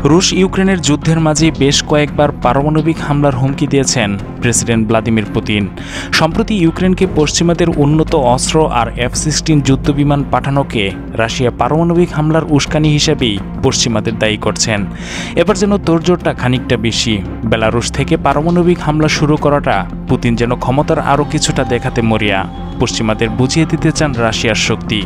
রুশ ইউক্রেনের যুদ্ধের মাঝে বেশ কয়েকবার পারমাণবিক হামলার হুমকি দিয়েছেন প্রেসিডেন্ট ভ্লাদিমির পুতিন। সম্প্রতি ইউক্রেনকে পশ্চিমাদের উন্নত অস্ত্র আর F-16 যুদ্ধবিমান পাঠানোকে রাশিয়া পারমাণবিক হামলার উস্কানি হিসেবেই পশ্চিমাদের দায়ী করছেন। এবার যেন তোড়জোড়টা খানিকটা বেশি। বেলারুশ থেকে পারমাণবিক হামলা শুরু করাটা পুতিন যেন ক্ষমতার আরও কিছুটা দেখাতে মরিয়া। পশ্চিমাদের বুঝিয়ে দিতে চান রাশিয়ার শক্তি।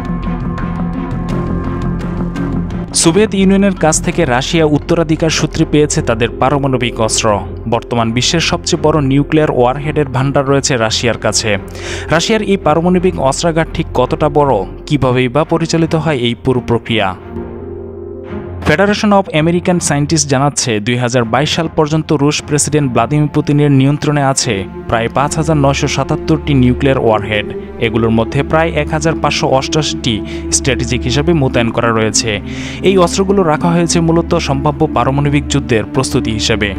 সোভিয়েত ইউনিয়নের কাছ থেকে রাশিয়া উত্তরাধিকার সূত্রে পেয়েছে তাদের পারমাণবিক অস্ত্র। বর্তমান বিশ্বের সবচেয়ে বড় নিউক্লিয়ার ওয়ারহেডের ভান্ডার রয়েছে রাশিয়ার কাছে। রাশিয়ার এই পারমাণবিক অস্ত্রাগার ঠিক কতটা বড়, কীভাবেই বা পরিচালিত হয় এই পুরো প্রক্রিয়া? ফেডারেশন অব আমেরিকান সায়েন্টিস্ট জানাচ্ছে 2022 সাল পর্যন্ত রুশ প্রেসিডেন্ট ভ্লাদিমির পুতিনের নিয়ন্ত্রণে আছে প্রায় 5,977টি নিউক্লিয়ার ওয়ারহেড। এগুলোর মধ্যে প্রায় 1,588টি স্ট্র্যাটেজিক হিসাবে মোতায়েন করা রয়েছে। এই অস্ত্রগুলো রাখা হয়েছে মূলত সম্ভাব্য পারমাণবিক যুদ্ধের প্রস্তুতি হিসেবে।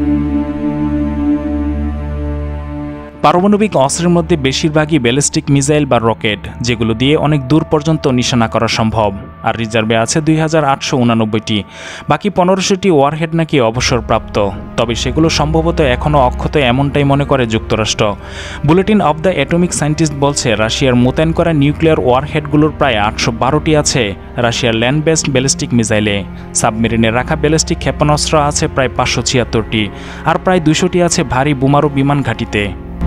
পারমাণবিক অস্ত্রের মধ্যে বেশিরভাগই ব্যালিস্টিক মিসাইল বা রকেট, যেগুলো দিয়ে অনেক দূর পর্যন্ত নিশানা করা সম্ভব। আর রিজার্ভে আছে 2,889টি। বাকি 1500টি ওয়ারহেড নাকি অবসরপ্রাপ্ত, তবে সেগুলো সম্ভবত এখনও অক্ষত, এমনটাই মনে করে যুক্তরাষ্ট্র। Bulletin of the Atomic Scientist বলছে রাশিয়ার মোতায়েন করা নিউক্লিয়ার ওয়ারহেডগুলোর প্রায় 812টি আছে রাশিয়ার ল্যান্ড বেসড ব্যালিস্টিক মিসাইলে। সাবমেরিনে রাখা ব্যালিস্টিক ক্ষেপণাস্ত্র আছে প্রায় 576টি, আর প্রায় 200টি আছে ভারী বোমারু বিমান ঘাঁটিতে।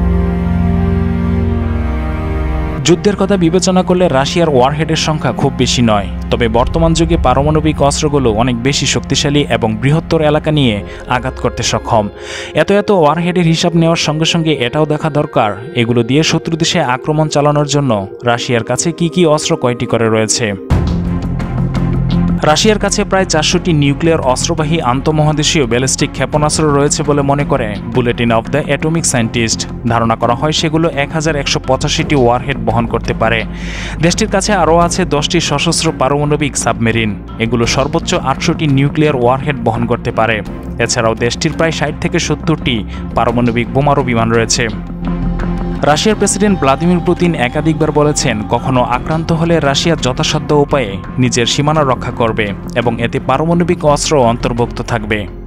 যুদ্ধের কথা বিবেচনা করলে রাশিয়ার ওয়ারহেডের সংখ্যা খুব বেশি নয়, তবে বর্তমান যুগে পারমাণবিক অস্ত্রগুলো অনেক বেশি শক্তিশালী এবং বৃহত্তর এলাকা নিয়ে আঘাত করতে সক্ষম। এত ওয়ারহেডের হিসাব নেওয়ার সঙ্গে সঙ্গে এটাও দেখা দরকার এগুলো দিয়ে শত্রু দেশে আক্রমণ চালানোর জন্য রাশিয়ার কাছে কি অস্ত্র কয়টি করে রয়েছে। রাশিয়ার কাছে প্রায় 400টি নিউক্লিয়ার অস্ত্রবাহী আন্তঃমহাদেশীয় ব্যালিস্টিক ক্ষেপণাস্ত্র রয়েছে বলে মনে করে Bulletin of the Atomic Scientist. ধারণা করা হয় সেগুলো 1185টি ওয়ারহেড বহন করতে পারে। দেশটির কাছে আরও আছে 10টি সশস্ত্র পারমাণবিক সাবমেরিন। এগুলো সর্বোচ্চ 800টি নিউক্লিয়ার ওয়ারহেড বহন করতে পারে। এছাড়াও দেশটির প্রায় 60 থেকে 70টি পারমাণবিক বোমারু বিমান রয়েছে। রাশিয়ার প্রেসিডেন্ট ভ্লাদিমির পুতিন একাধিকবার বলেছেন কখনো আক্রান্ত হলে রাশিয়া যথাসাধ্য উপায়ে নিজের সীমানা রক্ষা করবে এবং এতে পারমাণবিক অস্ত্র অন্তর্ভুক্ত থাকবে।